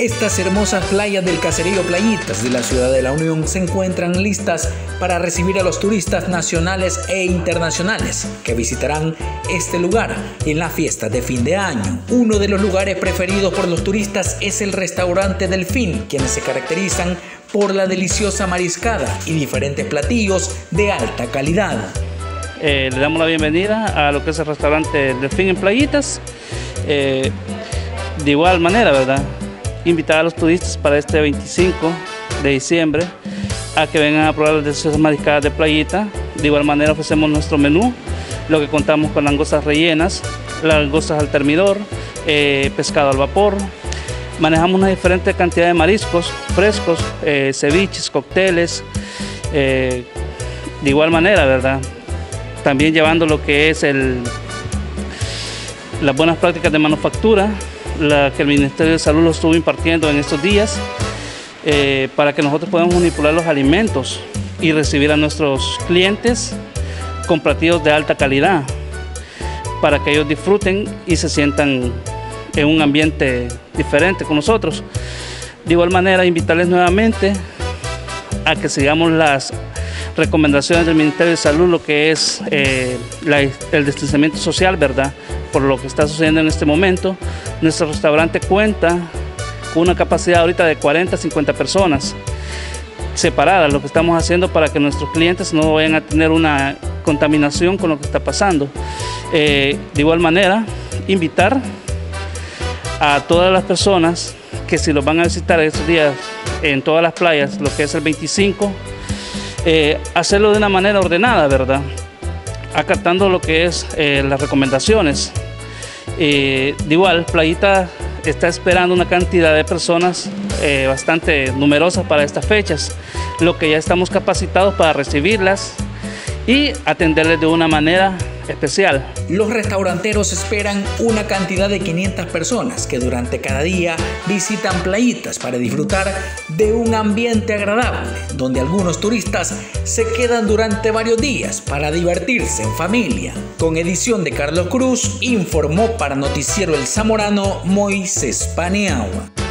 Estas hermosas playas del caserío Playitas de la ciudad de La Unión se encuentran listas para recibir a los turistas nacionales e internacionales que visitarán este lugar en la fiesta de fin de año. Uno de los lugares preferidos por los turistas es el restaurante Delfín, quienes se caracterizan por la deliciosa mariscada y diferentes platillos de alta calidad. Le damos la bienvenida a lo que es el restaurante Delfín en Playitas. De igual manera, ¿verdad?, invitar a los turistas para este 25 de diciembre a que vengan a probar las deliciosas mariscadas de Playita. De igual manera ofrecemos nuestro menú, lo que contamos con langostas rellenas, langostas al termidor, pescado al vapor. Manejamos una diferente cantidad de mariscos frescos, ceviches, cócteles. De igual manera, ¿verdad?, también llevando lo que es las buenas prácticas de manufactura, la que el Ministerio de Salud lo estuvo impartiendo en estos días, para que nosotros podamos manipular los alimentos y recibir a nuestros clientes con platillos de alta calidad, para que ellos disfruten y se sientan en un ambiente diferente con nosotros. De igual manera, invitarles nuevamente a que sigamos las recomendaciones del Ministerio de Salud, lo que es el distanciamiento social, ¿verdad?, por lo que está sucediendo en este momento. Nuestro restaurante cuenta con una capacidad ahorita de 40 a 50 personas separadas, lo que estamos haciendo para que nuestros clientes no vayan a tener una contaminación con lo que está pasando. De igual manera, invitar a todas las personas que si los van a visitar estos días en todas las playas, lo que es el 25, hacerlo de una manera ordenada, ¿verdad?, acatando lo que es las recomendaciones. De igual, Playita está esperando una cantidad de personas bastante numerosas para estas fechas, lo que ya estamos capacitados para recibirlas y atenderles de una manera especial. Los restauranteros esperan una cantidad de 500 personas que durante cada día visitan Playitas para disfrutar de un ambiente agradable, donde algunos turistas se quedan durante varios días para divertirse en familia. Con edición de Carlos Cruz, informó para Noticiero El Zamorano Moisés Paniagua.